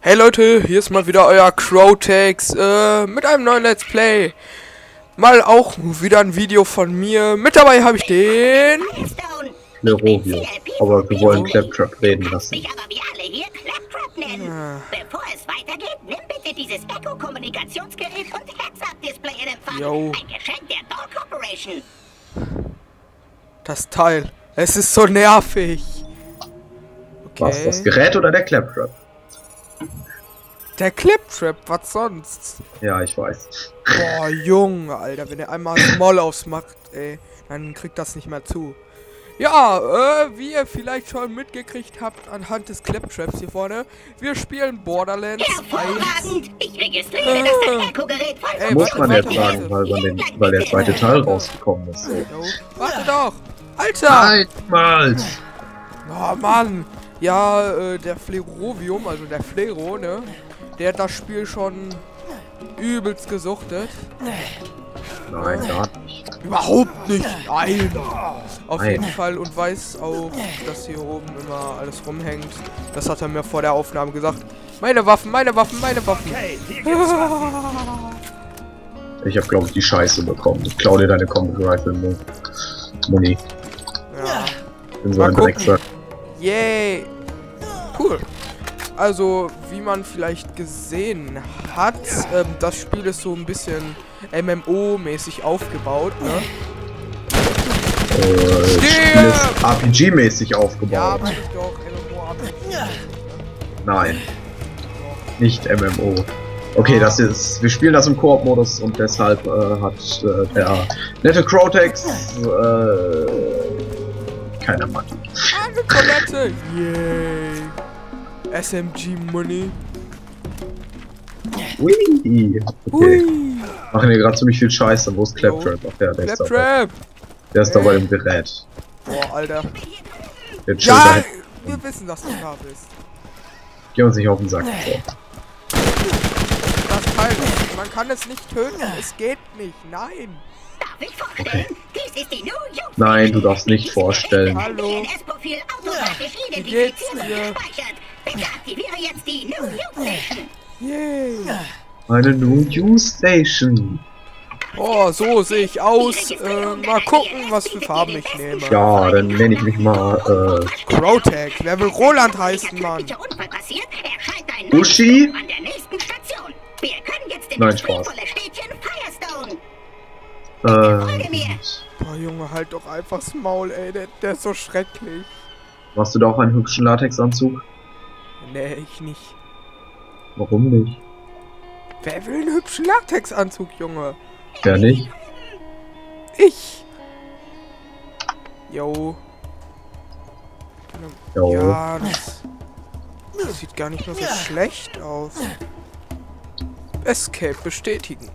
Hey Leute, hier ist mal wieder euer Crowtex mit einem neuen Let's Play. Mal auch wieder ein Video von mir. Mit dabei habe ich den Lerovio. Aber wir wollen Claptrap reden lassen. Bevor es weitergeht, nimm bitte dieses Echo-Kommunikationsgerät und Heads-Up-Display in Empfang. Jo. Ein Geschenk der Dog Corporation. Das Teil. Es ist so nervig. Okay. Was, das Gerät oder der Claptrap? Der Cliptrap, was sonst? Ja, ich weiß. Boah, Junge, Alter, wenn er einmal Small aufs macht, ey, dann kriegt das nicht mehr zu. Ja, wie ihr vielleicht schon mitgekriegt habt anhand des Claptraps hier vorne, wir spielen Borderlands 1. Hervorragend! Ich registriere, dass das Echo-Gerät voll Ey, Muss man jetzt warte. sagen, weil der zweite Teil rausgekommen ist. Jo, warte doch! Alter! Einmal! Oh Mann! Ja, der Flerovium, also der Flero, ne? Der hat das Spiel schon übelst gesuchtet. Nein, gar nicht. Überhaupt nicht! Nein! Auf Nein. jeden Fall und weiß auch, dass hier oben immer alles rumhängt. Das hat er mir vor der Aufnahme gesagt. Meine Waffen, meine Waffen, meine Waffen! Ich hab, glaube ich, die Scheiße bekommen. Ich klau dir deine Combat Rifle Muni. Ja. Bin so Mal ein gucken. Drecksack. Yay! Cool. Also, wie man vielleicht gesehen hat, das Spiel ist so ein bisschen MMO-mäßig aufgebaut, ne? Das Spiel ist RPG-mäßig Ja, aufgebaut. aber nicht doch MMO-RPG. Nein. Nicht MMO. Okay, das ist. Wir spielen das im Koop-Modus und deshalb hat der nette Crowtex keine Magie. Eine Toilette! Yay! SMG Money. Ui. Okay. Hui! Machen hier gerade ziemlich viel Scheiße. Wo ist Claptrap? Ach, der ist da. Claptrap! Der ist da bei dem Gerät. Boah, Alter. Der chillt Ja! da. Wir wissen, dass du da bist. Geh uns nicht auf den Sack. So. Das Teil, man kann es nicht töten. Es geht nicht. Nein! Darf ich vorstellen? Dies ist die New Youth. Nein, du darfst nicht vorstellen. Hallo. DNS-Profil automatisch Wie geht's identifiziert und dir? gespeichert. Bitte aktiviere jetzt die New Youth Station. Yay! Eine New Use Station. Oh, so sehe ich aus. Mal gucken, was für Farben ich nehme. Ja, dann nenne ich mich mal Crowtech. Wer will Roland heißen, Mann? Unfall passiert, erscheint ein Uschi? an der nächsten Station. Wir können jetzt in Nein, das Spaß. friedvolle Städtchen Firestone. Folge mir. Boah, Junge, halt doch einfach das Maul, ey. Der ist so schrecklich. Machst du da auch einen hübschen Latexanzug? Nee, ich nicht. Warum nicht? Wer will einen hübschen Latexanzug, Junge? Der nicht? Ich. Jo. Jo. Ja, das sieht gar nicht mehr so schlecht aus. Escape bestätigen.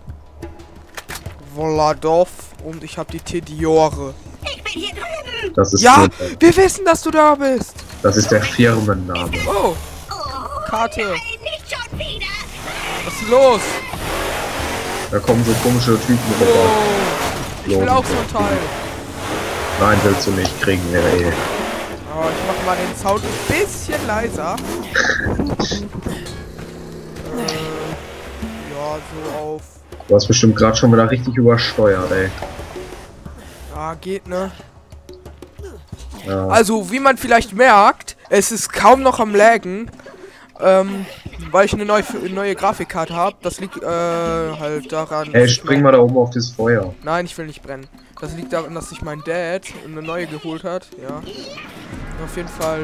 Voladov und ich habe die Tediore. Ich bin hier drüben. Das ist, Ja, wir wissen, dass du da bist. das ist der Firmenname. Oh, Oh, Karte. nein, nicht schon wieder. Was ist los? Da kommen so komische Typen Oh, rüber. ich will auch so ein Teil. Nein, willst du nicht kriegen, wir eh. Oh, ich mach mal den Sound ein bisschen leiser. Ja, so auf. Du hast bestimmt gerade schon wieder richtig übersteuert, ey. Ah, geht, ne? Ja. Also, wie man vielleicht merkt, es ist kaum noch am Laggen. Weil ich eine neue Grafikkarte habe. Das liegt halt daran. Ey, dass ich spring mal da oben auf das Feuer. Nein, ich will nicht brennen. Das liegt daran, dass sich mein Dad eine neue geholt hat. Ja. Auf jeden Fall,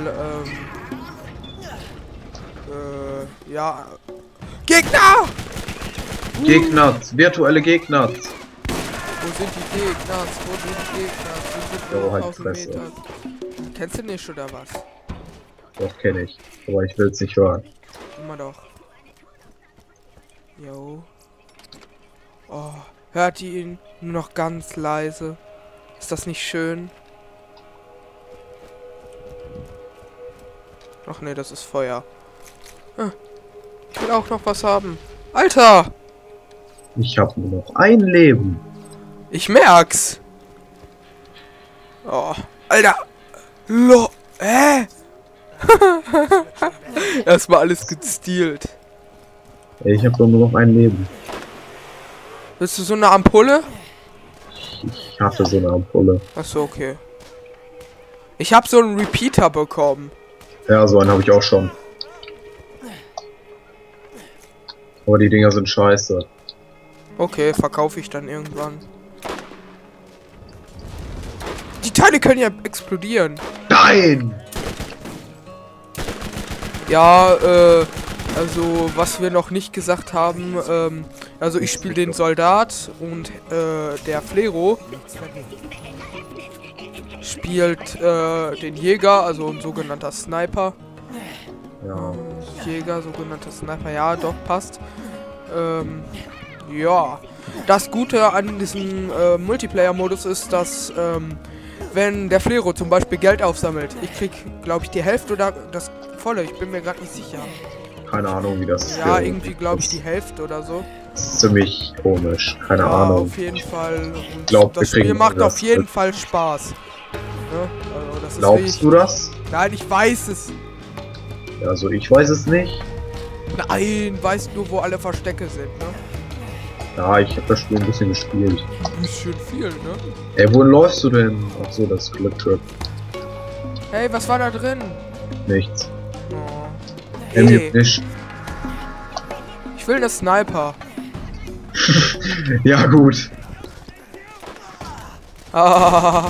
ja. Gegner! Gegner, virtuelle Gegner. Wo sind die Gegner? Wo sind die Gegner? Wir sind Jo, halt 1000 Fresse. Meter. Kennst du nicht oder was? Doch, kenne ich. Aber ich will's nicht hören. Immer doch. Jo. Oh, hört ihr ihn nur noch ganz leise? Ist das nicht schön? Ach nee, das ist Feuer. Ah, ich will auch noch was haben. Alter! Ich habe nur noch ein Leben. Ich merk's! Oh, Alter! Erstmal alles gestealt. Ich habe doch nur noch ein Leben. Willst du so eine Ampulle? Ich hatte so eine Ampulle. Achso, okay. Ich habe so einen Repeater bekommen. Ja, so einen habe ich auch schon. Aber die Dinger sind scheiße. Okay, verkaufe ich dann irgendwann. Die Teile können ja explodieren. Nein! Ja, also was wir noch nicht gesagt haben, also ich spiele den Soldat und der Flero spielt den Jäger, also ein sogenannter Sniper. Ja. Jäger, sogenannter Sniper, ja, doch, passt. Ja, das Gute an diesem Multiplayer-Modus ist, dass wenn der Flero zum Beispiel Geld aufsammelt, ich krieg, glaube ich, die Hälfte oder das volle, ich bin mir gerade nicht sicher. Keine Ahnung, wie das Ja, irgendwie, glaube ich, die Hälfte oder so. Das ist ziemlich komisch. Keine Ja, Ahnung. auf jeden Fall. Und Glaub, wir das Spiel kriegen macht das auf jeden mit. Fall Spaß. Ne? Also, das ist Glaubst du das? Nein, ich weiß es. Also ich weiß es nicht. Nein, weißt nur, wo alle Verstecke sind, ne? Ja, ich habe das Spiel ein bisschen gespielt. Ein bisschen viel, ne? Ey, wohin läufst du denn? Ach so, das Clip-Trip. Hey, was war da drin? Nichts. Oh. Hey. Hey, Nicht. ich will eine Sniper. Ja, gut. Ah.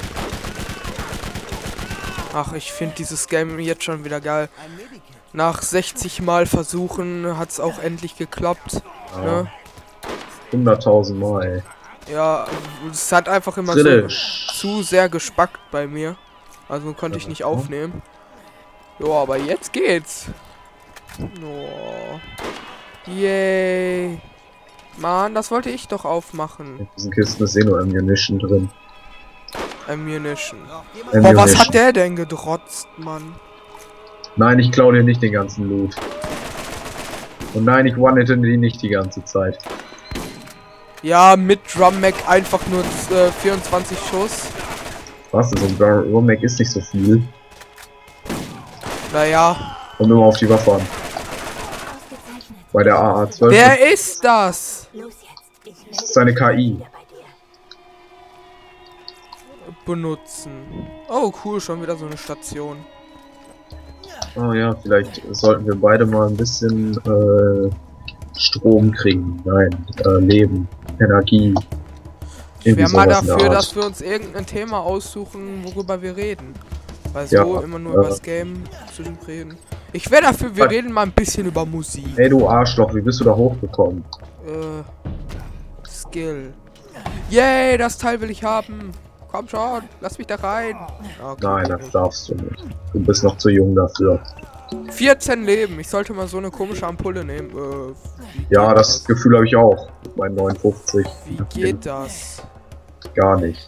Ach, ich finde dieses Game jetzt schon wieder geil. Nach 60 Mal versuchen hat es auch endlich geklappt. Ja. Ne? 100.000 Mal. Ja, es hat einfach immer Kritisch. so zu sehr gespackt bei mir. Also konnte ich nicht aufnehmen. Jo, aber jetzt geht's. Oh. Yay. Mann, das wollte ich doch aufmachen. In diesen Kisten ist eh nur Ammunition drin. Ammunition. Boah, was hat der denn gedrotzt, Mann? Nein, ich klaue dir nicht den ganzen Loot. Und nein, ich one-hitte die nicht die ganze Zeit. Ja, mit Drum Mag einfach nur 24 Schuss. Was? So ein Drum-Mag ist nicht so viel. Naja. Kommt immer auf die Waffe an. Bei der AA-12 Wer ist das? ist seine KI. Benutzen. Oh, cool, schon wieder so eine Station. Oh ja, vielleicht sollten wir beide mal ein bisschen Strom kriegen. Nein, Leben, Energie. Ich wäre mal sowas in der dafür, Art. dass wir uns irgendein Thema aussuchen, worüber wir reden. Weil Ja, so immer nur über das Game zu reden. Ich wäre dafür, wir reden mal ein bisschen über Musik. Hey du Arschloch, wie bist du da hochgekommen? Skill. Yay, das Teil will ich haben. Komm schon, lass mich da rein. Okay. Nein, das darfst du nicht. Du bist noch zu jung dafür. 14 Leben. Ich sollte mal so eine komische Ampulle nehmen. Wie Ja, geht das Gefühl habe ich auch. Mit meinen 59. Wie geht das? Gar nicht.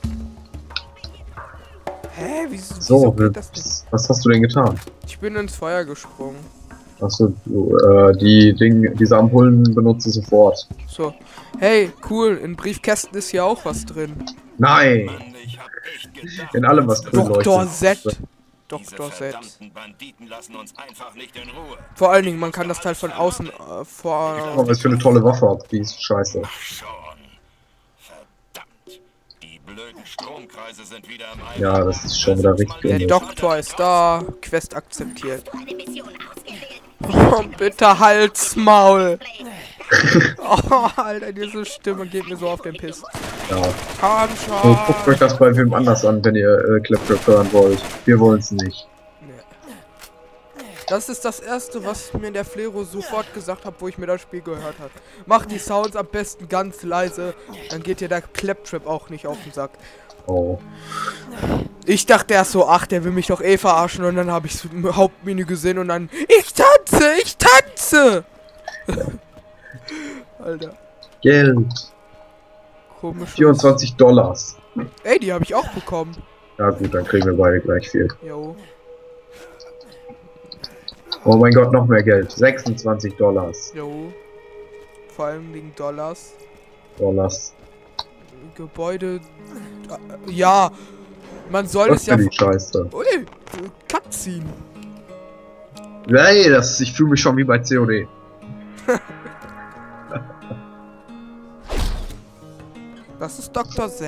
Hä? Wieso So, geht das nicht? was hast du denn getan? Ich bin ins Feuer gesprungen. Achso, diese Ampullen benutze sofort. So. Hey, cool. In Briefkästen ist hier auch was drin. Nein! In allem, was grün Dr. leuchtet. Z. Dr. Z. Banditen lassen uns einfach nicht in Ruhe. Vor allen Dingen, man kann das Teil von außen vor. Oh, was für eine tolle Waffe hat. Die ist scheiße. Schon. Verdammt. Die blöden Stromkreise sind wieder im Eimer. Ja, das ist schon wieder richtig Der dumm. Doktor ist da. Quest akzeptiert. Eine Mission ausgewählt. Oh, bitte Halsmaul. Oh, Alter, diese Stimme geht mir so auf den Piss. Ja. Komm So, guckt schon. euch das bei wem anders an, wenn ihr Cliptrap hören wollt. Wir wollen es nicht. Das ist das erste, was mir der Flero sofort gesagt hat, wo ich mir das Spiel gehört habe. Mach die Sounds am besten ganz leise, dann geht dir der Claptrap auch nicht auf den Sack. Oh. Ich dachte erst so, ach, der will mich doch eh verarschen, und dann habe ich im Hauptmenü gesehen und dann, ich tanze, ich tanze! Alter, Geld. komisch. 24 Dollars. Ey, die habe ich auch bekommen. Ja gut, dann kriegen wir beide gleich viel. Jo. Oh mein Gott, noch mehr Geld. 26 Dollars. Jo. Vor allem wegen Dollars. Dollars. Gebäude. Ja. Man soll Was es ja. für die Scheiße. Ui, Cutscene. Hey, ich fühle mich schon wie bei COD. Das ist Dr. Z.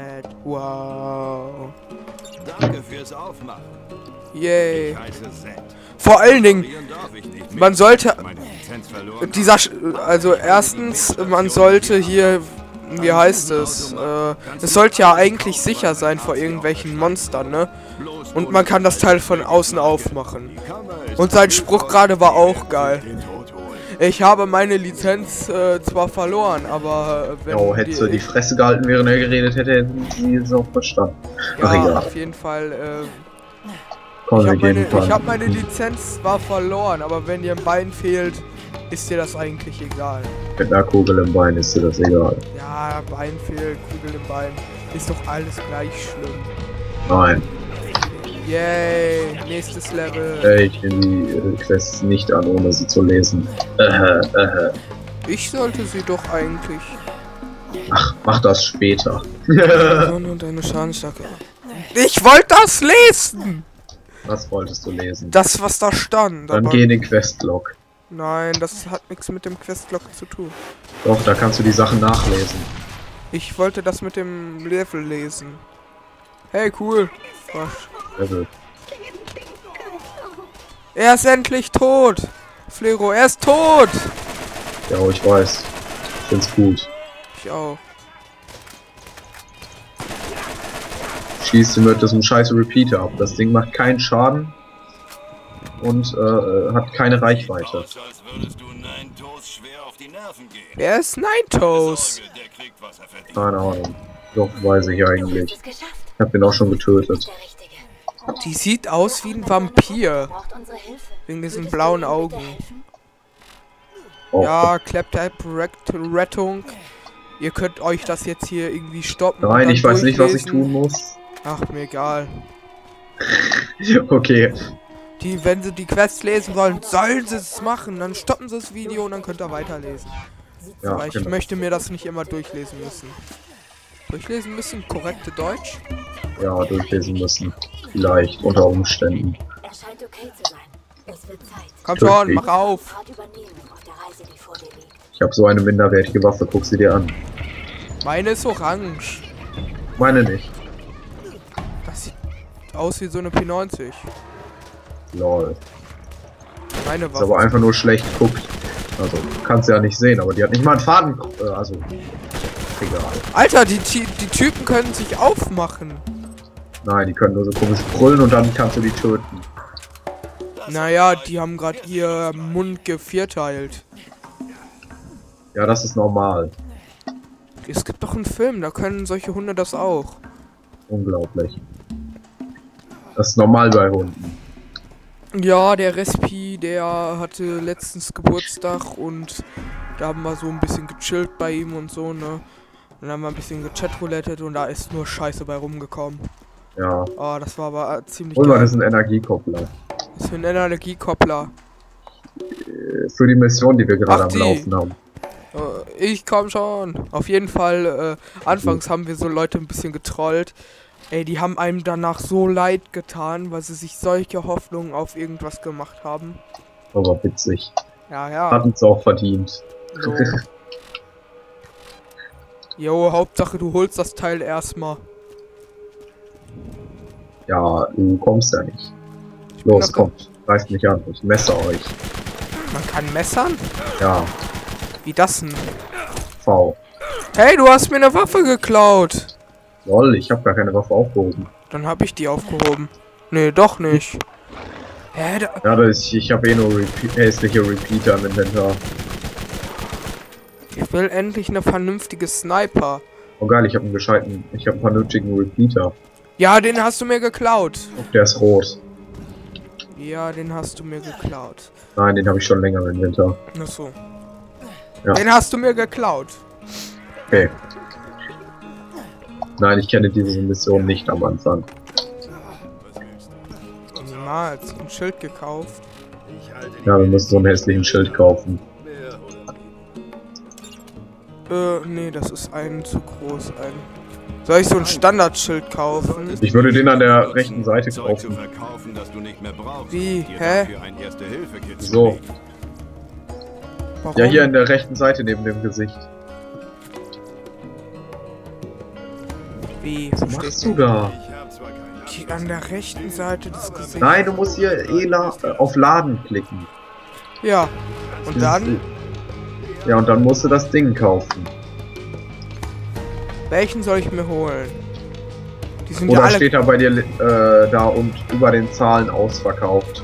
Wow. Danke fürs Aufmachen. Yay. Ich heiße Z. Vor allen Dingen, Darf ich nicht man sollte... meine Lizenz verloren. Also erstens, man sollte hier... Wie heißt es? Es sollte ja eigentlich sicher sein vor irgendwelchen Monstern, ne? Und man kann das Teil von außen aufmachen. Und sein Spruch gerade war auch geil. Ich habe meine Lizenz zwar verloren, aber wenn Oh, hätte die Fresse gehalten, während er geredet hätte, hätten sie es auch verstanden. Ach, ja, egal. auf jeden Fall. Komm, Ich habe meine Lizenz zwar verloren, aber wenn dir ein Bein fehlt, ist dir das eigentlich egal. Mit einer Kugel im Bein ist dir das egal. Ja, Bein fehlt, Kugel im Bein. Ist doch alles gleich schlimm. Nein. Yay, nächstes Level. Ich nehme die Quests nicht an, ohne sie zu lesen. Ich sollte sie doch eigentlich. Ach, mach das später. Sonne und eine Schadenstärke. Ich wollte das lesen! Was wolltest du lesen? Das, was da stand. Dann aber geh in den Questlog. nein, das hat nichts mit dem Questlog zu tun. Doch, da kannst du die Sachen nachlesen. Ich wollte das mit dem Level lesen. Hey, cool. Was? Level. Er ist endlich tot. Flero, er ist tot. Ja, ich weiß. Ich find's gut. Ich auch. Schießt du mit diesem scheiße Repeater ab. Das Ding macht keinen Schaden. Und hat keine Reichweite. Aus, als würdest du Ninetales schwer auf die Nerven gehen. Wer ist Ninetales? Sorge, der kriegt, was er verdient. Keine Ahnung. Doch, weiß ich eigentlich. Es geschafft. Ich hab den auch schon getötet. Der Richtige. Die sieht aus wie ein Vampir. Braucht unsere Hilfe. Wegen diesen Würdest blauen du ihm Augen. bitte helfen? Oh, Ja, Claptrap-Rettung. Ihr könnt euch das jetzt hier irgendwie stoppen. und nein, dann ich weiß nicht, was ich durchlesen. tun muss. Ach, mir egal. Okay. Die, wenn sie die Quests lesen wollen, sollen sie es machen. Dann stoppen sie das Video und dann könnt ihr weiterlesen. Ja, Aber ich genau. möchte mir das nicht immer durchlesen müssen. Durchlesen müssen? Korrekte Deutsch? Ja, durchlesen müssen. Vielleicht, unter Umständen. Er scheint okay zu sein. Es wird Zeit. Komm schon, Wirklich? mach auf. Fahrt übernehmen auf der Reise, die vor dir liegt. Ich habe so eine minderwertige Waffe, guck sie dir an. Meine ist orange. Meine nicht. Das sieht aus wie so eine P90. Lol. Meine Ist aber Waffe. einfach nur schlecht guckt. Also, kannst ja nicht sehen, aber die hat nicht mal einen Faden. Also, egal. Alter, die Typen können sich aufmachen. Nein, die können nur so komisch brüllen und dann kannst du die töten. Naja, die haben gerade ihr Mund gevierteilt. Ja, das ist normal. Es gibt doch einen Film, da können solche Hunde das auch. Unglaublich. Das ist normal bei Hunden. Ja, der Respi, der hatte letztens Geburtstag und da haben wir so ein bisschen gechillt bei ihm und so, ne? Und dann haben wir ein bisschen gechatroulettet und da ist nur Scheiße bei rumgekommen. Ja. Oh, das war aber ziemlich Hol mal, geil. das ist ein Energiekoppler. Das ist für ein Energiekoppler. Für die Mission, die wir gerade Ach, am die. Laufen haben. Ich komm schon. Auf jeden Fall, anfangs haben wir so Leute ein bisschen getrollt. Ey, die haben einem danach so leid getan, weil sie sich solche Hoffnungen auf irgendwas gemacht haben. Aber witzig. Ja, ja. Hat uns auch verdient. So. Jo, Hauptsache du holst das Teil erstmal. Ja, du kommst ja nicht. Los, bin kommt. Reißt mich an. Ich messe euch. Man kann messern? Ja, Wie das denn? V. Hey, du hast mir eine Waffe geklaut. Lol, ich habe gar keine Waffe aufgehoben. Dann hab ich die aufgehoben. Nee, doch nicht. Hä? Ja, ich habe eh nur hässliche Repeater im Inventar. Ich will endlich eine vernünftige Sniper. Oh geil, ich habe einen vernünftigen Repeater. Ja, den hast du mir geklaut. Der ist rot. Ja, den hast du mir geklaut. Nein, den habe ich schon länger im Inventar. Ach so. Ja. Den hast du mir geklaut. Okay. Nein, ich kenne diese Mission nicht am Anfang. Niemals. Ein Schild gekauft. Ja, wir müssen so einen hässlichen Schild kaufen. Nee, das ist ein zu groß. Soll ich so ein Standardschild kaufen? Ich würde den an der rechten Seite Zeug zu kaufen. verkaufen, das du nicht mehr brauchst. Wie? Dir Hä? dafür ein Erste-Hilfe-Kit So. zulegen. Warum? Ja, hier an der rechten Seite neben dem Gesicht. Wie? Was machst du da? Die an der rechten Seite des Gesichts. Nein, du musst hier auf Laden klicken. Ja. Und dann? Ja, und dann musst du das Ding kaufen. Welchen soll ich mir holen? Die sind Oder ja alle... steht da bei dir da und über den Zahlen ausverkauft?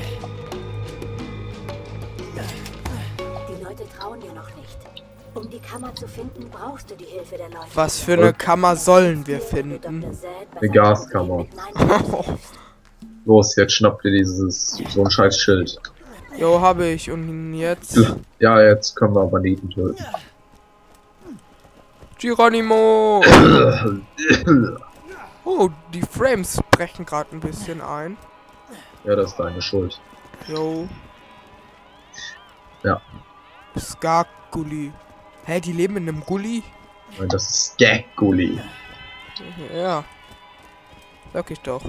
Die Leute trauen dir noch nicht. Um die Kammer zu finden, brauchst du die Hilfe der Leute. Was für eine Kammer sollen wir finden? Eine Gaskammer. Los, jetzt schnapp dir so ein scheiß Schild. Jo, habe ich. Und jetzt? Ja, jetzt können wir Banditen töten. Geronimo! Oh, die Frames brechen gerade ein bisschen ein. Ja, das ist deine Schuld. Jo. Ja. Skagulli. Hä, die leben in einem Gully? Nein, das ist Skagulli. Ja. Sag ich doch.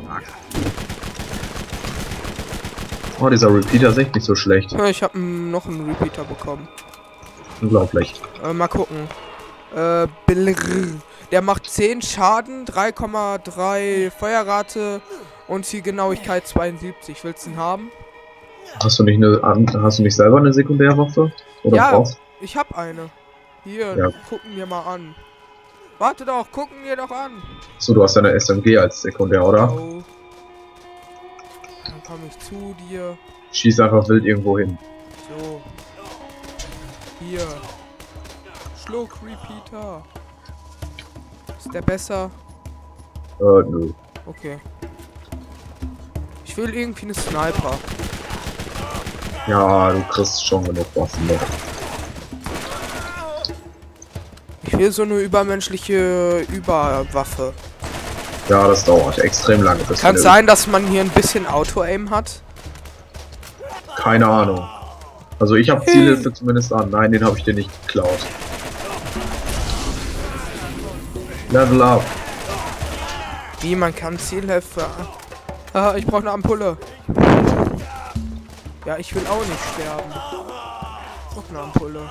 Oh, dieser Repeater ist echt nicht so schlecht. Ja, ich habe noch einen Repeater bekommen. Unglaublich. Mal gucken. Blrr. Der macht 10 Schaden, 3,3 Feuerrate und Zielgenauigkeit 72. Willst du ihn haben? Hast du nicht selber eine Sekundärwaffe? Oder Ja, brauchst? ich hab eine. Hier, Ja. gucken wir mal an. Warte doch, gucken wir doch an. So, du hast ja eine SMG als Sekundär, oder? Oh. Dann komme ich zu dir. Schieß einfach wild irgendwo hin. So. Hier. Schluck Repeater. Ist der besser? Nö. Okay. Ich will irgendwie eine Sniper. Ja, du kriegst schon genug Waffen noch. Ich will so eine übermenschliche Überwaffe. Ja, das dauert extrem lange. Kann es sein, dass man hier ein bisschen Auto-Aim hat? Keine Ahnung. Also ich habe Zielhilfe zumindest an. Nein, den habe ich dir nicht geklaut. Level up. Wie, man kann Zielhilfe... Ah, ich brauche eine Ampulle. Ja, ich will auch nicht sterben. Noch eine Ampulle.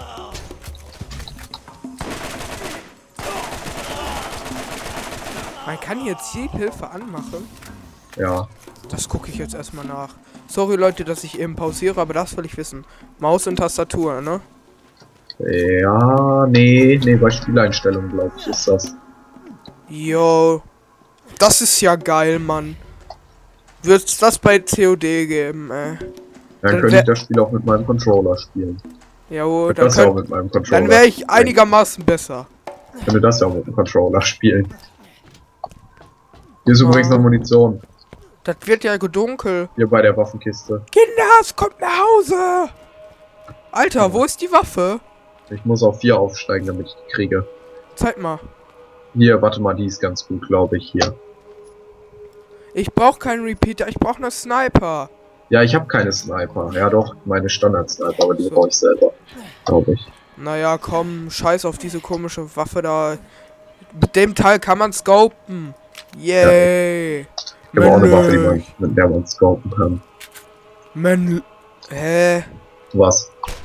Man kann hier Zielhilfe anmachen. Ja. Das gucke ich jetzt erstmal nach. Sorry Leute, dass ich eben pausiere, aber das will ich wissen. Maus und Tastatur, ne? Ja, nee, bei Spieleinstellungen, glaube ich, ist das. Yo. Das ist ja geil, Mann. Wird's das bei COD geben, ey? Dann könnte ich das Spiel auch mit meinem Controller spielen. Jo, Das ja auch mit meinem Controller. dann wäre ich einigermaßen besser. Ich könnte das ja auch mit dem Controller spielen. Hier ist übrigens noch Munition. Das wird ja dunkel. Hier bei der Waffenkiste. Kinders, kommt nach Hause! Alter, wo ist die Waffe? Ich muss auf 4 aufsteigen, damit ich die kriege. Zeig mal. Hier, warte mal, die ist ganz gut, glaube ich, hier. Ich brauche keinen Repeater, ich brauche eine Sniper. Ja, ich habe keine Sniper. Ja doch, meine Standard-Sniper, aber die brauche ich selber. Glaube ich. Naja, komm, scheiß auf diese komische Waffe da. Mit dem Teil kann man scopen. Yay. Ich habe auch eine Waffe, mit der man scopen kann. Hä? Was?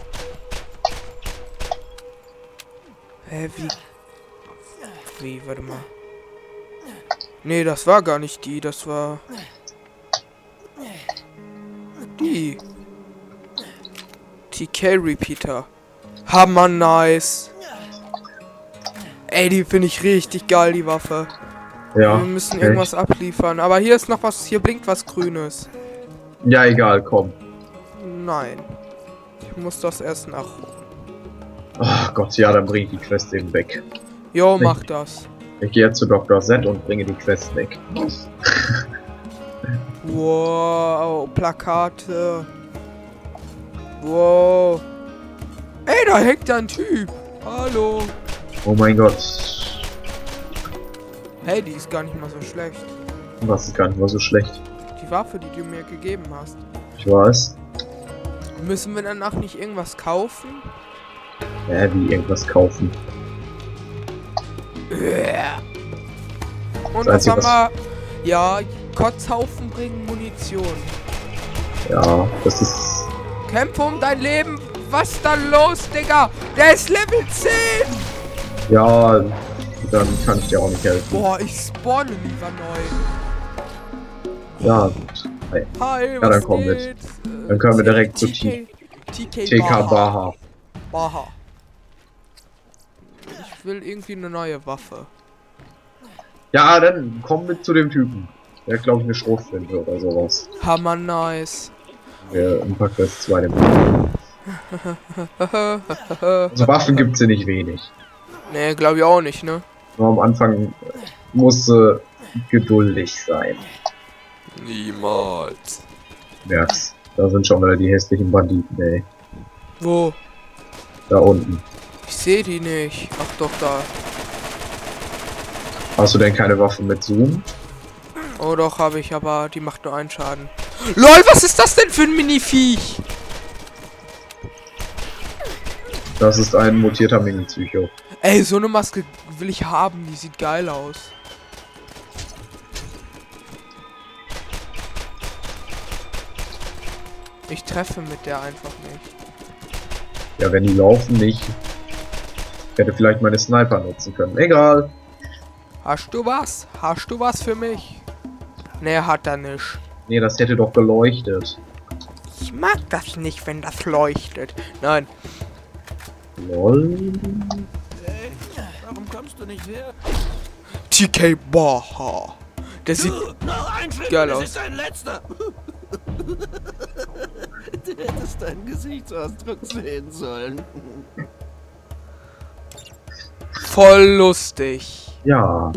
Hä, wie, warte mal. Nee, das war gar nicht die, das war... Die. TK Repeater. Hammer nice. Ey, die finde ich richtig geil, die Waffe. Ja. Wir müssen irgendwas abliefern. Aber hier ist noch was, hier blinkt was Grünes. Ja, egal, komm. Nein. Ich muss das erst nachholen. Ach Gott, ja, dann bring ich die Quest eben weg. Jo, mach das. Ich gehe jetzt zu Dr. Z und bringe die Quest weg. Wow, Plakate. Wow. Ey, da hängt ein Typ. Hallo. Oh mein Gott. Hey, die ist gar nicht mal so schlecht. Das ist gar nicht mal so schlecht. Die Waffe, die du mir gegeben hast. Ich weiß. Müssen wir danach nicht irgendwas kaufen? Ja, wie irgendwas kaufen. Und Das was Einzige, haben wir? Ja, Kotzhaufen bringen Munition. Ja, das ist... Kämpfe um dein Leben. Was ist da los, Digga? Der ist Level 10. Ja, dann kann ich dir auch nicht helfen. Boah, ich spawne lieber neu. Ja, gut. Hi. Hi, Ja, was dann komm geht? mit. Dann können wir direkt zu TK TK Baha. Baha. Ich will irgendwie eine neue Waffe. Ja, dann komm mit zu dem Typen. Der hat, glaube ich, eine Schrotflinte oder sowas. Hammer nice. Der Impact Quest 2 dem. Also Waffen gibt's hier nicht wenig. Nee, glaube ich auch nicht, ne? Nur am Anfang musste geduldig sein. Niemals. Merkst, da sind schon wieder die hässlichen Banditen, ey. Wo? Da unten. Ich sehe die nicht. Ach doch, da. Hast du denn keine Waffe mit Zoom? Oh doch, habe ich, aber die macht nur einen Schaden. LOL, was ist das denn für ein Mini-Viech? Das ist ein mutierter Mini-Psycho. Ey, so eine Maske will ich haben, die sieht geil aus. Ich treffe mit der einfach nicht. Ja, wenn die laufen nicht. Ich hätte vielleicht meine Sniper nutzen können. Egal. Hast du was? Hast du was für mich? Nee, hat er nicht. Nee, das hätte doch geleuchtet. Ich mag das nicht, wenn das leuchtet. Nein. Lol. Hey, warum kommst du nicht her? TK Baha. Der sieht Noch ein Schritt, geil das aus. ist dein letzter. Du hättest deinen Gesichtsausdruck sehen sollen. Voll lustig. Ja.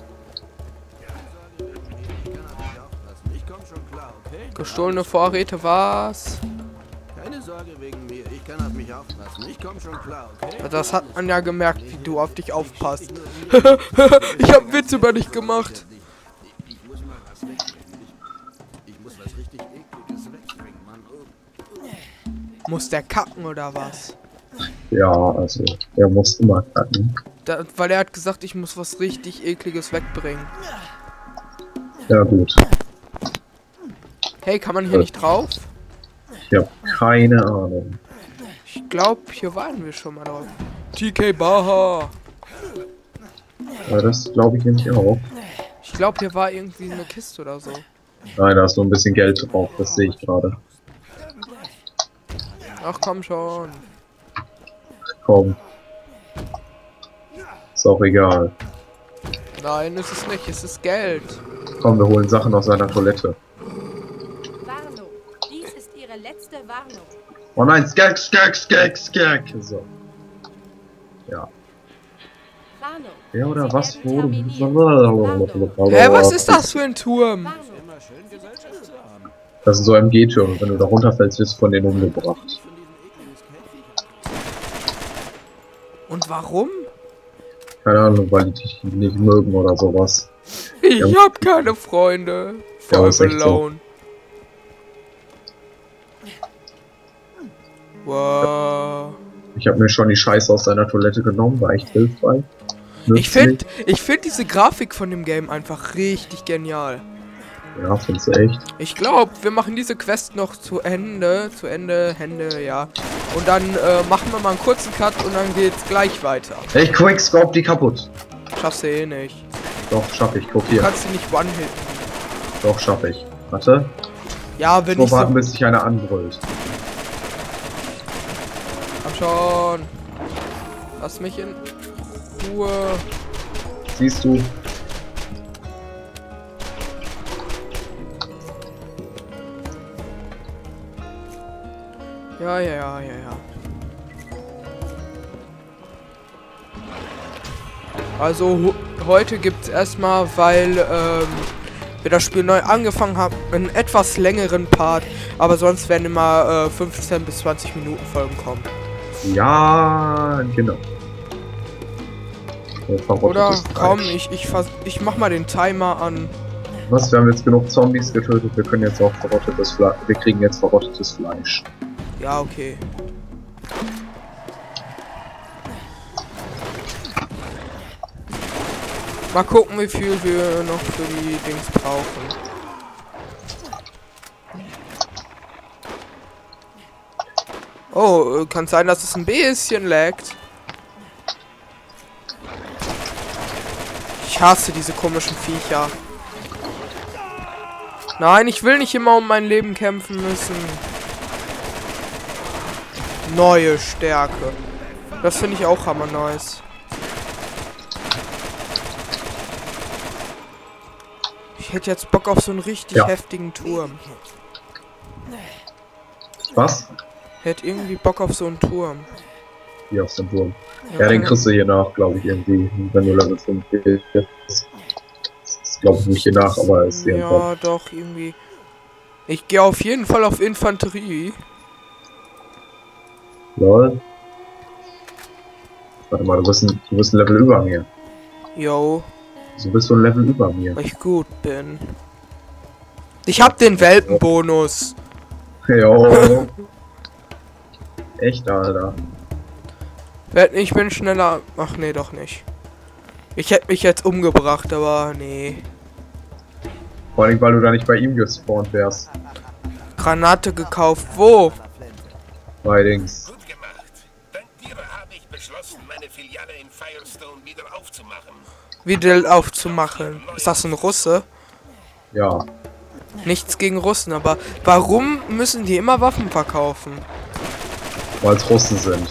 Ich komm schon klar, okay? Gestohlene Vorräte, was? Keine Sorge wegen mir, ich kann auf mich aufpassen. Ich komm schon klar, okay? Das hat man ja gemerkt, wie du auf dich aufpasst. Ich hab einen Witz über dich gemacht. Ich muss mal was wegbringen. Ich muss was richtig Ekliges wegbringen, Mann. Muss der kacken oder was? Ja, also, der muss immer kacken. Weil er hat gesagt, ich muss was richtig Ekliges wegbringen. Ja, gut. Hey, kann man hier nicht drauf? Ich hab keine Ahnung. Ich glaube, hier waren wir schon mal drauf. TK Baha. Ja, das glaube ich nämlich auch. Ich glaube, hier war irgendwie eine Kiste oder so. Nein, da ist nur ein bisschen Geld drauf, das sehe ich gerade. Ach komm schon. Komm. Ist auch egal. Nein, ist es nicht. Es ist Geld. Komm, wir holen Sachen aus seiner Toilette. Warnung. Dies ist Ihre letzte Warnung. Oh nein, Skag, Skag, Skag, Skag. So. Ja. Warnung. Ja, oder Sie was werden wurde? terminiert. Hä, was ist das für ein Turm? Warnung. Das sind so MG-Türme. Wenn du da runterfällst, wirst du von denen umgebracht. Und warum? Keine Ahnung, weil die dich nicht mögen oder sowas. Ich Ja. hab keine Freunde. Ja, For ist echt so. alone. Wow. Ich habe mir schon die Scheiße aus seiner Toilette genommen, war echt hilfreich. Ich finde diese Grafik von dem Game einfach richtig genial. Ja, findest du echt? Ich glaube, wir machen diese Quest noch zu Ende, ja. Und dann machen wir mal einen kurzen Cut und dann geht's gleich weiter. Ey, Quickscope die kaputt. Schaffst du eh nicht. Doch, schaff ich. Guck Du hier. kannst sie nicht one-hitten. Doch, schaff ich. Warte. Ja, wenn Nur ich warten, so... bis sich einer anbrüllt. Komm schon. Lass mich in Ruhe. Siehst du? Ja. Also heute gibt's erstmal, weil wir das Spiel neu angefangen haben, einen etwas längeren Part, aber sonst werden immer 15 bis 20 Minuten Folgen kommen. Ja, genau. Oder komm, ich mach mal den Timer an. Was? Wir haben jetzt genug Zombies getötet, wir können jetzt auch verrottetes Fleisch. Wir kriegen jetzt verrottetes Fleisch. Ja, okay. Mal gucken, wie viel wir noch für die Dings brauchen. Oh, kann sein, dass es ein bisschen laggt. Ich hasse diese komischen Viecher. Nein, ich will nicht immer um mein Leben kämpfen müssen. Neue Stärke. Das finde ich auch hammer nice. Ich hätte jetzt Bock auf so einen richtig heftigen Turm. Was? Hätte irgendwie Bock auf so einen Turm. Hier auf dem Turm. Ja, den kriegst du hier nach, glaube ich, irgendwie, wenn du Level 5 bist. Das glaube ich nicht hier nach, aber es ist ja, doch, irgendwie. Ich gehe auf jeden Fall auf Infanterie. Lol. Warte mal, du bist ein Level über mir. Jo. So bist du ein Level über mir. Weil ich gut bin. Ich hab den Welpenbonus. Jo. Echt, Alter. Ich bin schneller. Ach nee, doch nicht. Ich hätte mich jetzt umgebracht, aber nee. Vor allem, weil du da nicht bei ihm gespawnt wärst. Granate gekauft. Wo? Bei Dings. Gut gemacht. Dank dir habe ich beschlossen, meine Filiale in Firestone wieder aufzumachen. Wieder aufzumachen. Ist das ein Russe? Ja. Nichts gegen Russen, aber warum müssen die immer Waffen verkaufen? Weil es Russen sind.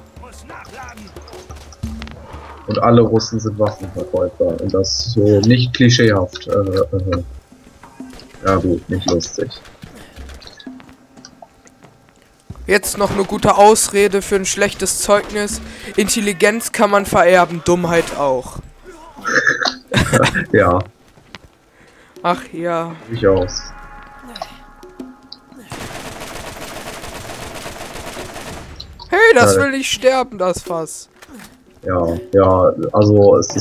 Und alle Russen sind Waffenverkäufer. Und das so nicht klischeehaft. Ja gut, nicht lustig. Jetzt noch eine gute Ausrede für ein schlechtes Zeugnis. Intelligenz kann man vererben, Dummheit auch. Ja. Ach ja. Durchaus. Hey, das will nicht sterben, das Fass. Ja, ja, also es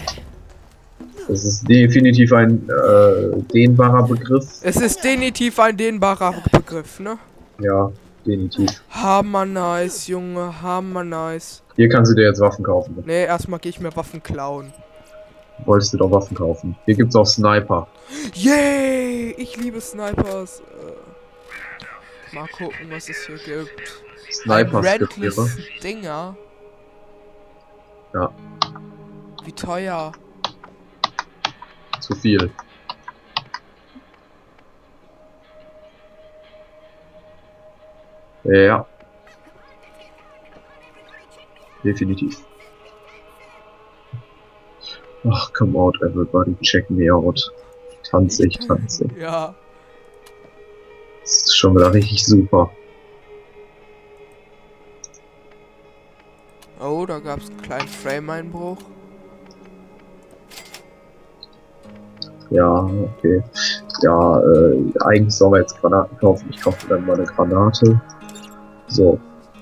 ist definitiv ein dehnbarer Begriff. Es ist definitiv ein dehnbarer Begriff, ne? Ja, definitiv. Hammer nice, Junge, hammer nice. Hier kannst du dir jetzt Waffen kaufen. Nee, erstmal gehe ich mir Waffen klauen. Wolltest du doch Waffen kaufen. Hier gibt's auch Sniper. Yay! Ich liebe Snipers. Mal gucken, was es hier gibt. Snipers Ein gibt Rentless es. Dinger. Ja, Wie teuer? zu viel. Ja. Definitiv. Ach, come out, everybody, check me out. Tanze ich, tanze. Ja. Das ist schon wieder richtig super. Oh, da gab es einen kleinen Frame-Einbruch. Ja, okay. Ja, eigentlich sollen wir jetzt Granaten kaufen. Ich kaufe dann mal eine Granate. So.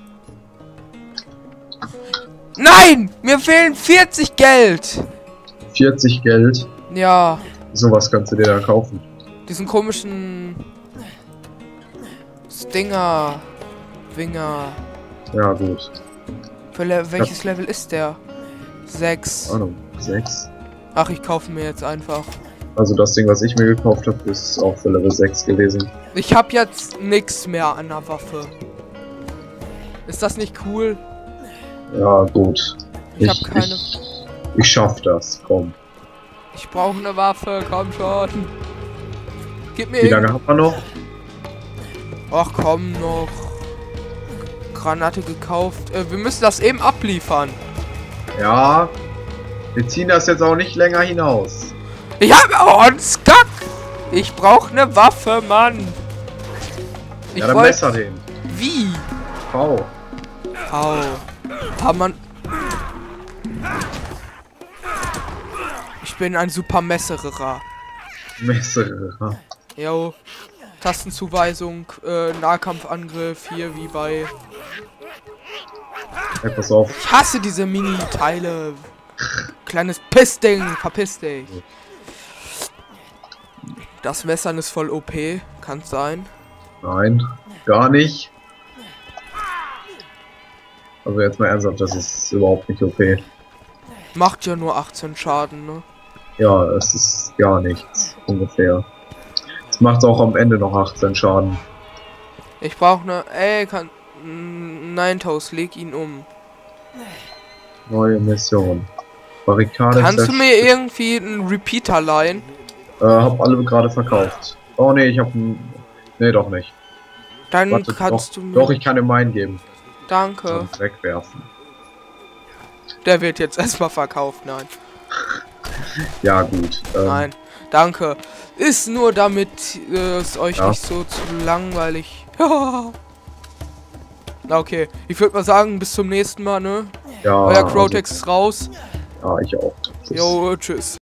Nein! Mir fehlen 40 Geld! 40 Geld. Ja, Sowas kannst du dir da kaufen. diesen komischen Stinger. Winger. Ja, gut. Für welches Level ist der? 6. Ahnung. 6. Ach, ich kaufe mir jetzt einfach. Also das Ding, was ich mir gekauft habe, ist auch für Level 6 gewesen. Ich habe jetzt nichts mehr an der Waffe. Ist das nicht cool? Ja, gut. Ich habe keine. Ich schaff das, komm. Ich brauche eine Waffe, komm schon. Gib mir. Wie lange haben wir noch? Ach komm noch. Granate gekauft. Wir müssen das eben abliefern. Ja. Wir ziehen das jetzt auch nicht länger hinaus. Ich habe uns Skack. Ich brauche eine Waffe, Mann. Ja, dann messer den. Wie? V. Au. Ah, Mann. Ich bin ein super Messerer. Messerer. Jo. Tastenzuweisung, Nahkampfangriff, hier wie bei... Hey, pass auf. Ich hasse diese Mini-Teile. Kleines Pissding, verpiss dich. Das Messern ist voll OP, kann's sein. Nein, gar nicht. Also jetzt mal ernsthaft, das ist überhaupt nicht OP. Macht ja nur 18 Schaden, ne? Ja, es ist gar nichts, ungefähr. Es macht auch am Ende noch 18 Schaden. Ich brauche ne... Ey, kann... Ninetales, leg ihn um. Neue Mission. Barrikade. Kannst du mir irgendwie einen Repeater leihen? Hab alle gerade verkauft. Oh nee, ich hab einen. Nee, doch nicht. Dann Warte, kannst doch, du mir... Doch, ich kann dir meinen geben. Danke. Sonst wegwerfen. Der wird jetzt erstmal verkauft, nein. Ja, gut. Nein, danke. Ist nur damit es euch Ja. nicht so zu langweilig. Na okay, ich würde mal sagen, bis zum nächsten Mal, ne? Ja, Euer Crotex ist raus. ja, ich auch. Tschüss. Jo, tschüss.